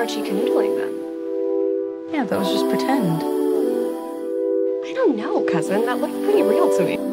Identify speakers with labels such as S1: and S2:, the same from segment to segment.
S1: Archie canoodling then?
S2: Yeah, that was just pretend.
S1: I don't know, cousin. That looked pretty real to me.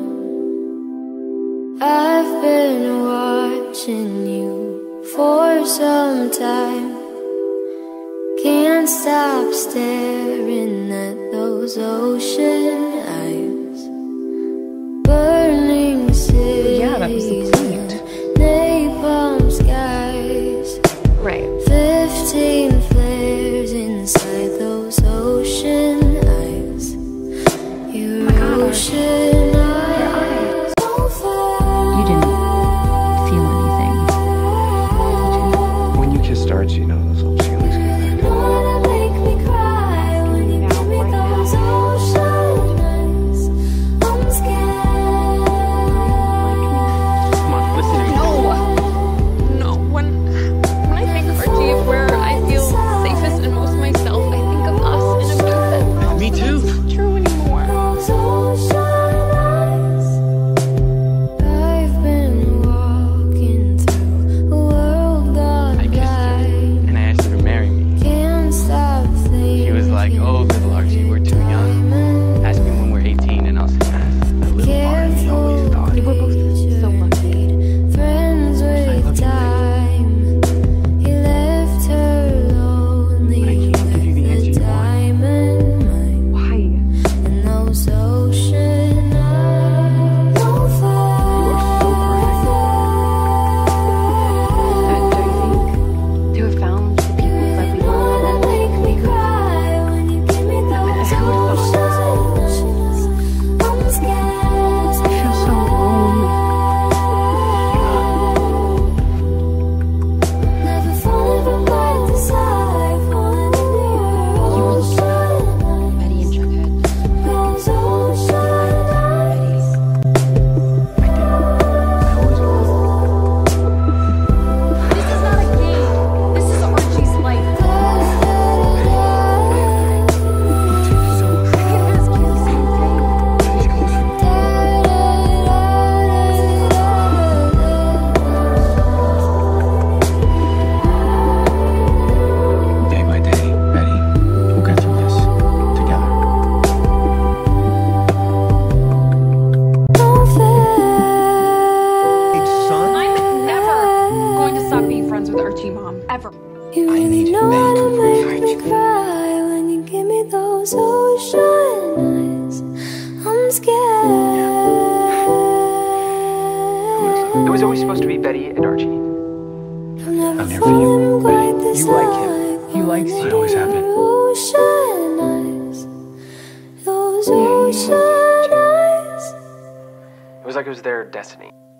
S3: I've been watching you for some time. Can't stop staring at those ocean eyes. Burning cities,
S2: Yeah, that was the point.
S3: napalm skies.
S1: Right.
S3: 15 flares inside those ocean eyes. Your ocean eyes.
S2: You didn't feel anything.
S4: When you kissed Archie, you know those old feelings came back.
S3: You wanna make me cry when you give me those ocean eyes. I'm scared.
S4: Come on, listen to me.
S1: No, when I think of Archie, where I feel safest and most myself, I think of us in a bed.
S4: Me too.
S1: It's not true anymore.
S3: Those ocean eyes. I've been walking through a world gone
S4: I kissed her,
S3: by.
S4: and I asked her to marry me.
S3: Can't stop thinking.
S4: She was like, oh, little Archie, we're too young. Ask me when we're 18, and I'll say, a little Barchie always thought.
S1: You were both so lucky.
S3: Friends
S4: I
S3: with
S4: love you,
S3: time. He left her lonely
S4: But I can't give you the
S3: with
S4: answer
S3: the
S4: you want.
S3: diamond mine.
S1: Why?
S3: And those ocean eyes.
S4: You are so perfect.
S1: Do you think to have found the people that we want?
S3: Wanna make me cry when you give me those
S1: Who would've thought?
S3: ocean eyes. I'm scared.
S2: I feel so lonely.
S3: Never falling from right to side, falling in your ocean eyes.
S1: Betty and Jughead.
S3: Those ocean eyes.
S4: I did. I always will.
S1: This is not a game. This is Archie's life. I can ask you the same thing.
S4: He's closer. Day by day, Betty, we'll get through this together.
S1: I'm never going to stop being friends with Archie, Mom. Ever.
S3: You
S4: I
S3: really
S4: need you to
S3: know
S4: make
S3: how to
S4: up for
S3: make
S4: Archie.
S3: me cry when you give me those ocean eyes. I'm scared.
S5: It was always supposed to be Betty and Archie.
S3: You'll never
S4: I'm here
S3: fall
S4: for you,
S3: in quite
S4: Betty.
S3: this
S4: You like him.
S3: life.
S2: He likes
S4: I
S2: you.
S4: always have been.
S3: Ocean eyes. Those ocean eyes.
S5: It was like it was their destiny.